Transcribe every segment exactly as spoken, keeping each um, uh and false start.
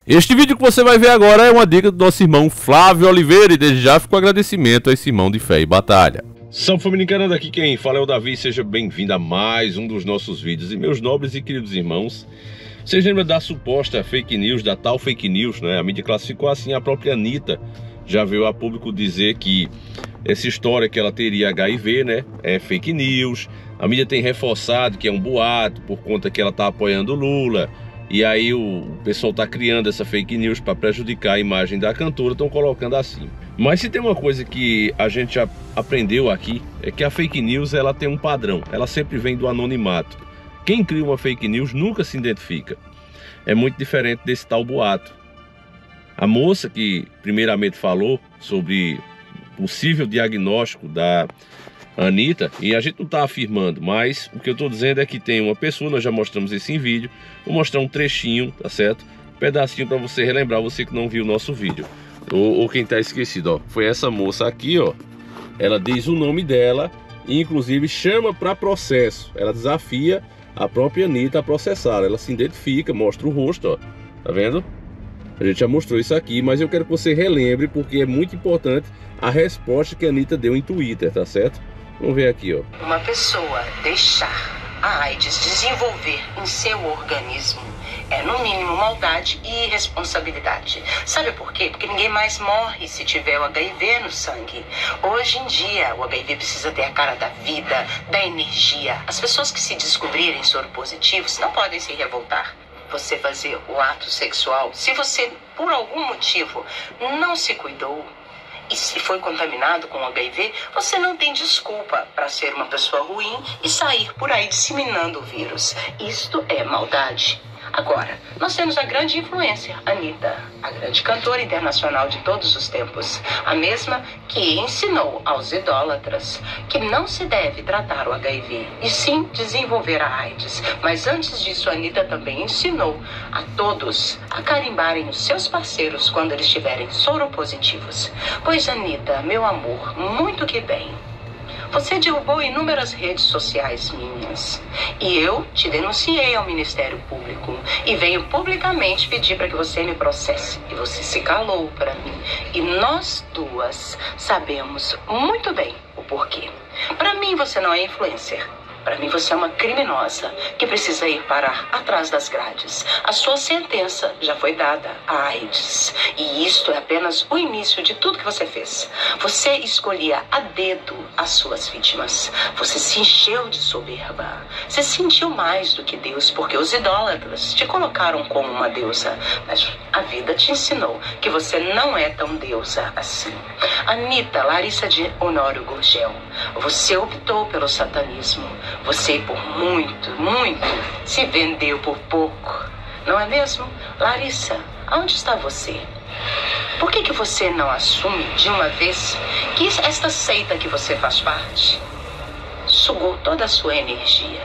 Este vídeo que você vai ver agora é uma dica do nosso irmão Flávio Oliveira e desde já fico agradecimento a esse irmão de fé e batalha. Salve família encarando, aqui quem fala é o Davi, seja bem-vindo a mais um dos nossos vídeos. E meus nobres e queridos irmãos, vocês lembram da suposta fake news, da tal fake news, né? A mídia classificou assim, a própria Anitta já veio a público dizer que essa história que ela teria H I V, né, é fake news. A mídia tem reforçado que é um boato por conta que ela tá apoiando o Lula. E aí o pessoal tá criando essa fake news para prejudicar a imagem da cantora, estão colocando assim. Mas se tem uma coisa que a gente já aprendeu aqui, é que a fake news ela tem um padrão, ela sempre vem do anonimato. Quem cria uma fake news nunca se identifica. É muito diferente desse tal boato. A moça que primeiramente falou sobre possível diagnóstico da Anitta, e a gente não está afirmando, mas o que eu estou dizendo é que tem uma pessoa, nós já mostramos isso em vídeo, vou mostrar um trechinho, tá certo? Um pedacinho para você relembrar, você que não viu o nosso vídeo, ou, ou quem está esquecido, ó. Foi essa moça aqui, ó, ela diz o nome dela e inclusive chama para processo, ela desafia a própria Anitta a processá-la, ela se identifica, mostra o rosto, ó, tá vendo? A gente já mostrou isso aqui, mas eu quero que você relembre porque é muito importante a resposta que a Anitta deu em Twitter, tá certo? Vamos ver aqui, ó. Uma pessoa deixar a AIDS desenvolver em seu organismo é, no mínimo, maldade e irresponsabilidade. Sabe por quê? Porque ninguém mais morre se tiver o H I V no sangue. Hoje em dia, o H I V precisa ter a cara da vida, da energia. As pessoas que se descobrirem soropositivos não podem se revoltar. Você fazer o ato sexual, se você, por algum motivo, não se cuidou, e se foi contaminado com H I V, você não tem desculpa para ser uma pessoa ruim e sair por aí disseminando o vírus. Isto é maldade. Agora, nós temos a grande influência, Anitta, a grande cantora internacional de todos os tempos. A mesma que ensinou aos idólatras que não se deve tratar o H I V, e sim desenvolver a AIDS. Mas antes disso, a Anitta também ensinou a todos a carimbarem os seus parceiros quando eles estiverem soropositivos. Pois, Anitta, meu amor, muito que bem. Você derrubou inúmeras redes sociais minhas e eu te denunciei ao Ministério Público e venho publicamente pedir para que você me processe. E você se calou para mim e nós duas sabemos muito bem o porquê. Para mim você não é influencer. Para mim você é uma criminosa que precisa ir parar atrás das grades. A sua sentença já foi dada à AIDS. E isto é apenas o início de tudo que você fez. Você escolhia a dedo as suas vítimas. Você se encheu de soberba. Você se sentiu mais do que Deus, porque os idólatras te colocaram como uma deusa. Mas a vida te ensinou que você não é tão deusa assim. Anitta Larissa de Honório Gurgel, você optou pelo satanismo. Você por muito, muito se vendeu por pouco, não é mesmo? Larissa, aonde está você? Por que que você não assume de uma vez que esta seita que você faz parte sugou toda a sua energia?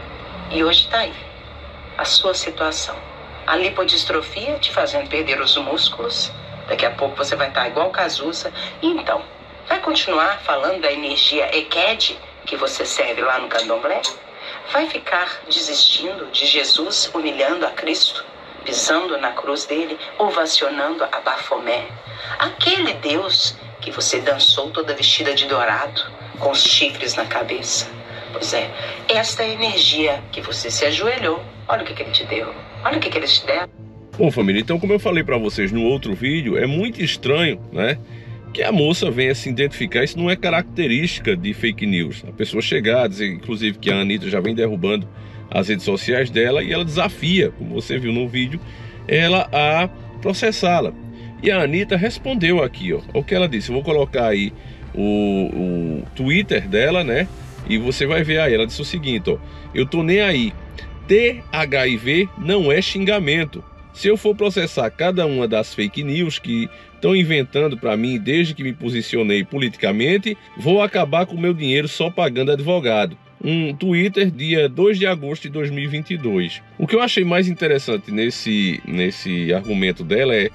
E hoje está aí, a sua situação. A lipodistrofia te fazendo perder os músculos, daqui a pouco você vai estar igual Cazuza. E então, vai continuar falando da energia E Q E D que você serve lá no candomblé? Vai ficar desistindo de Jesus, humilhando a Cristo, pisando na cruz dele, ovacionando a Bafomé? Aquele Deus que você dançou toda vestida de dourado, com os chifres na cabeça? Pois é, esta é a energia que você se ajoelhou. Olha o que, que ele te deu. Olha o que, que eles te deram. Bom, família, então como eu falei para vocês no outro vídeo, é muito estranho, né, que a moça venha se identificar. Isso não é característica de fake news. A pessoa chegar a dizer, inclusive, que a Anitta já vem derrubando as redes sociais dela e ela desafia, como você viu no vídeo, ela a processá-la. E a Anitta respondeu aqui, ó, o que ela disse. Eu vou colocar aí o, o Twitter dela, né? E você vai ver aí. Ela disse o seguinte, ó: eu tô nem aí. Ter H I V não é xingamento. Se eu for processar cada uma das fake news que estão inventando para mim desde que me posicionei politicamente, vou acabar com o meu dinheiro só pagando advogado. Um Twitter, dia dois de agosto de dois mil e vinte e dois. O que eu achei mais interessante nesse, nesse argumento dela é: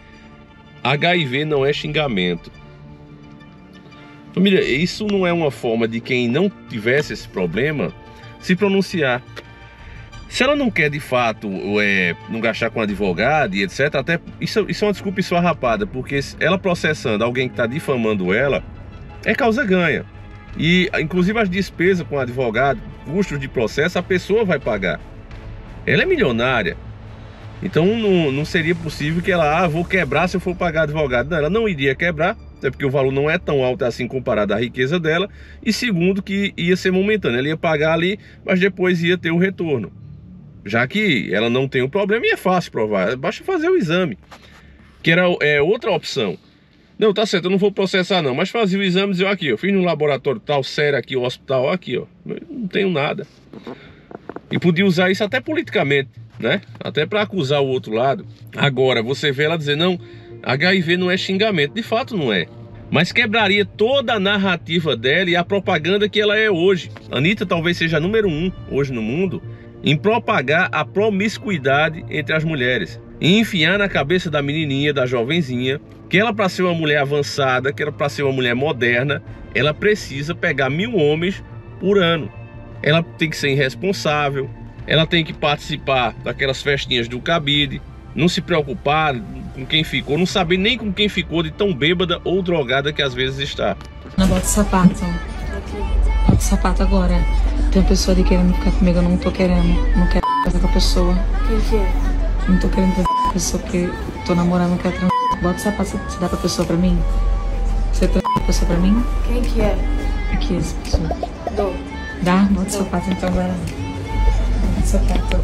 H I V não é xingamento. Família, isso não é uma forma de quem não tivesse esse problema se pronunciar. Se ela não quer de fato é, não gastar com advogado e etc, até isso, isso é uma desculpa esfarrapada, porque ela processando alguém que está difamando ela, é causa ganha. E inclusive as despesas com advogado, custos de processo, a pessoa vai pagar. Ela é milionária. Então não, não seria possível que ela, ah, vou quebrar se eu for pagar advogado. Não, ela não iria quebrar, até porque o valor não é tão alto assim comparado à riqueza dela. E segundo, que ia ser momentâneo. Ela ia pagar ali, mas depois ia ter o retorno. Já que ela não tem o problema e é fácil provar, basta fazer o exame. Que era é, outra opção. Não, tá certo, eu não vou processar não, mas fazia o exame e dizer, aqui, eu fiz no laboratório tal, sério aqui, o hospital, aqui, ó, não tenho nada. E podia usar isso até politicamente, né? Até para acusar o outro lado. Agora, você vê ela dizer, não, H I V não é xingamento. De fato não é. Mas quebraria toda a narrativa dela e a propaganda que ela é hoje. A Anitta talvez seja a número um hoje no mundo em propagar a promiscuidade entre as mulheres. E enfiar na cabeça da menininha, da jovenzinha, que ela, para ser uma mulher avançada, que ela, para ser uma mulher moderna, ela precisa pegar mil homens por ano. Ela tem que ser irresponsável, ela tem que participar daquelas festinhas do cabide, não se preocupar com quem ficou, não saber nem com quem ficou de tão bêbada ou drogada que às vezes está. Não bota sapato. Bota sapato agora. Tem uma pessoa ali querendo ficar comigo, eu não tô querendo. Não quero fazer com a pessoa. Quem que é? Não tô querendo fazer com a pessoa porque tô namorando, não quero transar. Bota sapato, você dá pra pessoa pra mim? Você transa pra pessoa pra mim? Quem que é? Aqui, essa pessoa. Dou. Dá? Bota sapato então agora. Bota sapato.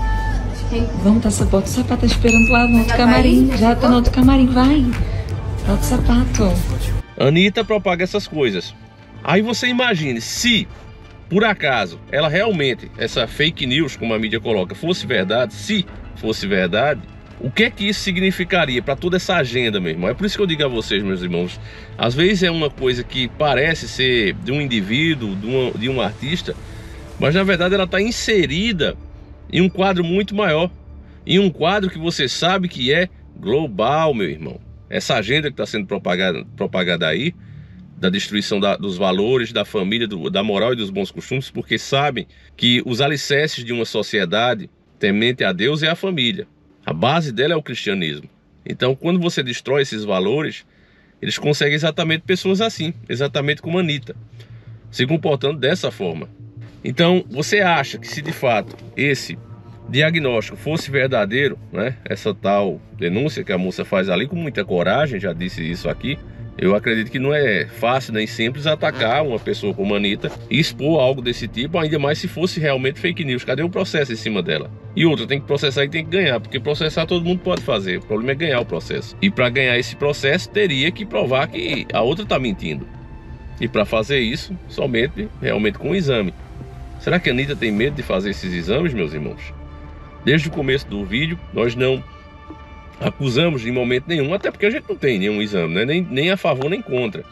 Quem? Vamos, tá, bota o sapato, tá esperando lá no outro camarim. Já tá no outro camarim, vai. Bota o sapato. Anitta propaga essas coisas. Aí você imagine, se por acaso ela realmente, essa fake news, como a mídia coloca, fosse verdade, se fosse verdade, o que é que isso significaria para toda essa agenda, meu irmão? É por isso que eu digo a vocês, meus irmãos, às vezes é uma coisa que parece ser de um indivíduo, de, uma, de um artista, mas na verdade ela está inserida em um quadro muito maior, em um quadro que você sabe que é global, meu irmão. Essa agenda que está sendo propagada, propagada aí, da destruição da, dos valores, da família, do, da moral e dos bons costumes, porque sabem que os alicerces de uma sociedade temente a Deus é a família. A base dela é o cristianismo. Então, quando você destrói esses valores, eles conseguem exatamente pessoas assim, exatamente como a Anitta, se comportando dessa forma. Então, você acha que se de fato esse diagnóstico fosse verdadeiro, né, essa tal denúncia que a moça faz ali com muita coragem, já disse isso aqui, eu acredito que não é fácil nem simples atacar uma pessoa como a Anitta e expor algo desse tipo, ainda mais se fosse realmente fake news. Cadê o processo em cima dela? E outra, tem que processar e tem que ganhar, porque processar todo mundo pode fazer, o problema é ganhar o processo. E para ganhar esse processo, teria que provar que a outra está mentindo. E para fazer isso, somente realmente com o exame. Será que a Anitta tem medo de fazer esses exames, meus irmãos? Desde o começo do vídeo, nós não acusamos em momento nenhum, até porque a gente não tem nenhum exame, né? nem, nem a favor nem contra.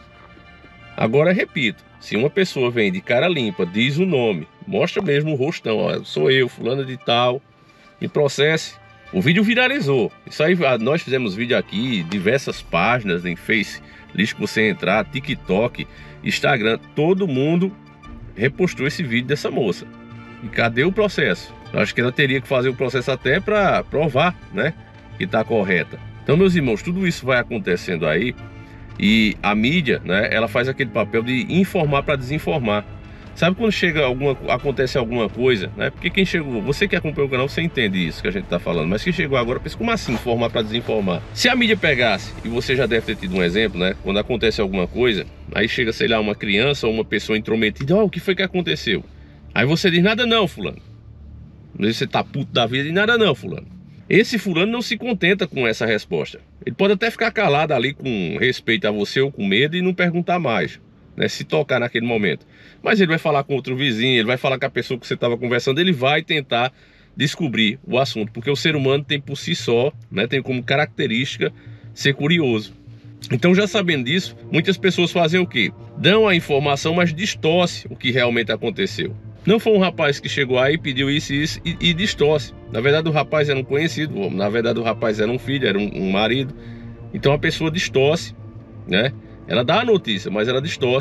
Agora, repito, se uma pessoa vem de cara limpa, diz o nome, mostra mesmo o rostão, ó, sou eu, fulano de tal, me processe. O vídeo viralizou. Isso aí, nós fizemos vídeo aqui, diversas páginas em Face, lixo que você entrar, TikTok, Instagram, todo mundo repostou esse vídeo dessa moça. E cadê o processo? Eu acho que ela teria que fazer o processo até para provar, né, que está correta. Então, meus irmãos, tudo isso vai acontecendo aí e a mídia, né, ela faz aquele papel de informar para desinformar. Sabe quando chega alguma, acontece alguma coisa, né? Porque quem chegou, você que acompanha o canal, você entende isso que a gente está falando, mas quem chegou agora pensa, como assim informar para desinformar? Se a mídia pegasse, e você já deve ter tido um exemplo, né? Quando acontece alguma coisa, aí chega, sei lá, uma criança ou uma pessoa intrometida, ó, oh, o que foi que aconteceu? Aí você diz, nada não, fulano. Às vezes você tá puto da vida e nada não, fulano. Esse fulano não se contenta com essa resposta. Ele pode até ficar calado ali com respeito a você ou com medo e não perguntar mais, né, se tocar naquele momento. Mas ele vai falar com outro vizinho, ele vai falar com a pessoa que você estava conversando, ele vai tentar descobrir o assunto, porque o ser humano tem por si só, né, tem como característica ser curioso. Então, já sabendo disso, muitas pessoas fazem o quê? Dão a informação, mas distorce o que realmente aconteceu. Não foi um rapaz que chegou aí, pediu isso e isso e, e distorce. Na verdade, o rapaz era um conhecido, na verdade o rapaz era um filho, era um, um marido. Então a pessoa distorce, né? Ela dá a notícia, mas ela distorce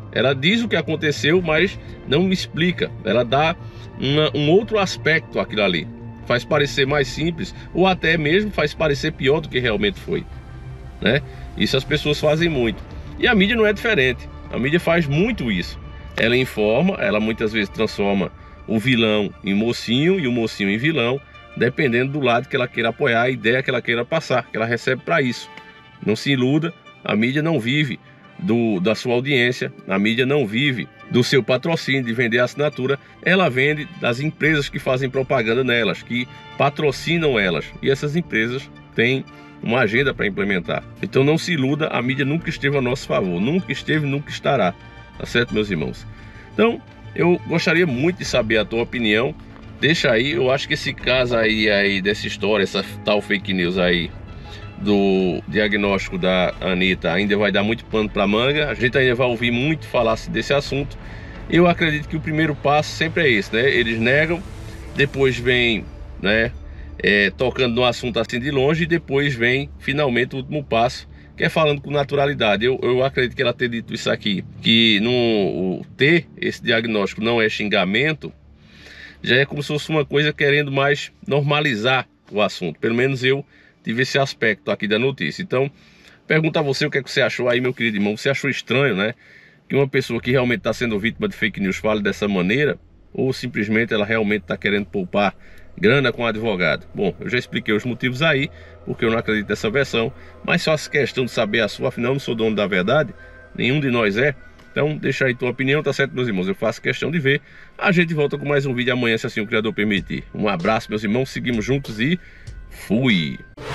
Ela diz o que aconteceu, mas não me explica. Ela dá uma, um outro aspecto àquilo ali. Faz parecer mais simples, ou até mesmo faz parecer pior do que realmente foi, né? Isso as pessoas fazem muito. E a mídia não é diferente. A mídia faz muito isso. Ela informa, ela muitas vezes transforma o vilão em mocinho e o mocinho em vilão, dependendo do lado que ela queira apoiar, a ideia que ela queira passar, que ela recebe para isso. Não se iluda, a mídia não vive do, da sua audiência, a mídia não vive do seu patrocínio de vender assinatura, ela vende das empresas que fazem propaganda nelas, que patrocinam elas, e essas empresas têm uma agenda para implementar. Então não se iluda, a mídia nunca esteve a nosso favor, nunca esteve, nunca estará, tá certo, meus irmãos? Então eu gostaria muito de saber a tua opinião, deixa aí. Eu acho que esse caso aí, aí dessa história, essa tal fake news aí do diagnóstico da Anitta ainda vai dar muito pano para manga. A gente ainda vai ouvir muito falar desse assunto. Eu acredito que o primeiro passo sempre é esse, né? Eles negam, depois vem, né, é, tocando no assunto assim de longe, e depois vem finalmente o último passo, que é falando com naturalidade. Eu, eu acredito que ela ter dito isso aqui, que no, ter esse diagnóstico não é xingamento, já é como se fosse uma coisa querendo mais normalizar o assunto. Pelo menos eu tive esse aspecto aqui da notícia. Então, pergunto a você o que é que você achou aí, meu querido irmão. Você achou estranho, né, que uma pessoa que realmente está sendo vítima de fake news fale dessa maneira? Ou simplesmente ela realmente está querendo poupar grana com o advogado? Bom, eu já expliquei os motivos aí, porque eu não acredito nessa versão, mas só essa questão de saber a sua, afinal eu não sou dono da verdade, nenhum de nós é. Então deixa aí tua opinião, tá certo, meus irmãos? Eu faço questão de ver. A gente volta com mais um vídeo amanhã, se assim o Criador permitir. Um abraço, meus irmãos, seguimos juntos e fui!